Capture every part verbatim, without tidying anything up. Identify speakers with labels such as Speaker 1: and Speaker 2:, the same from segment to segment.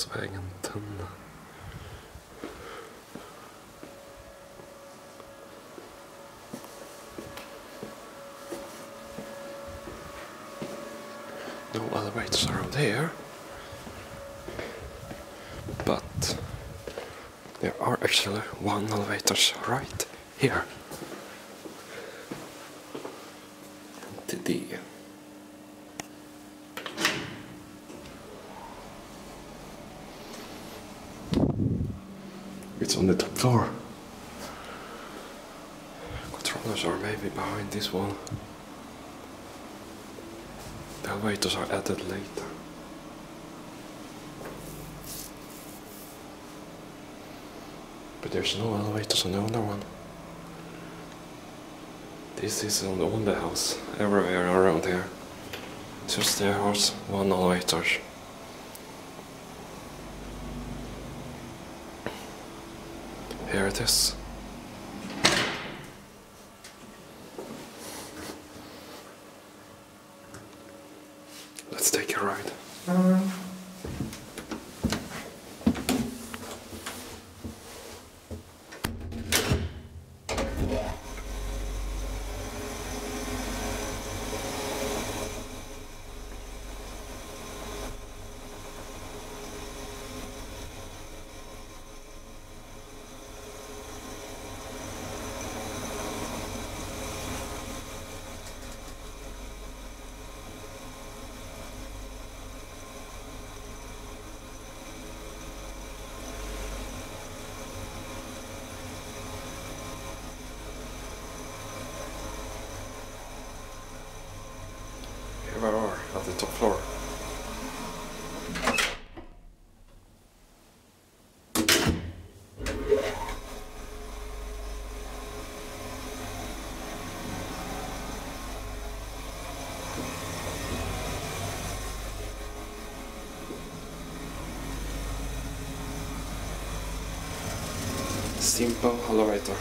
Speaker 1: Volkswagen tunnel. No elevators around here, but there are actually one elevator right here. To the It's on the top floor. Controllers are maybe behind this one. The elevators are added later. But there's no elevators on the other one. This is on the old house, everywhere around here. Two stairs, one elevator. Here it is. Let's take a ride. Mm-hmm. Here we are at the top floor. Simple elevator.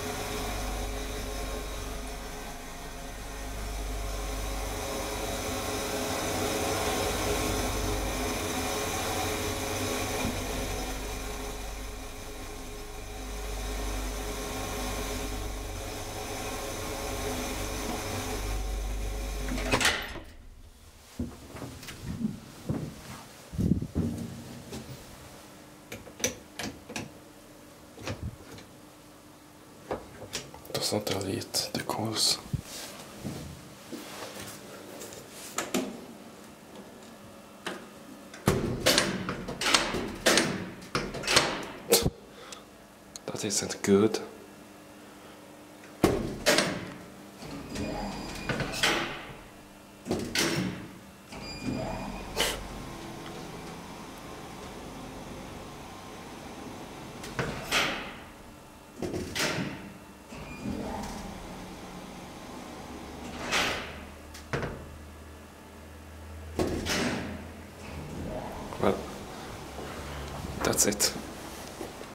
Speaker 1: Does not delete the calls. That isn't good. Well, that's it.